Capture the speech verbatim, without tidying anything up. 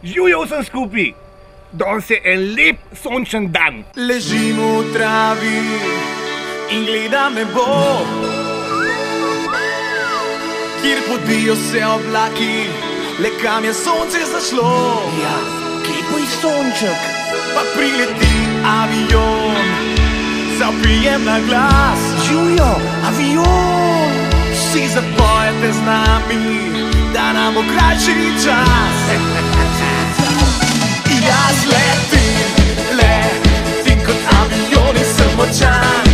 Živijo vsem skupaj, danes je en lep sončen dan. Ležim v travi in gledam nebo, kjer podijo se oblaki, le kam je sonce zašlo. Ja, kje pa je sonček? Pa prileti avion, zapijem na glas. Živijo, avion! Vsi zapojete z nami, da nam bo krajši čas. Jaz letim, letim kot avion in sem močan.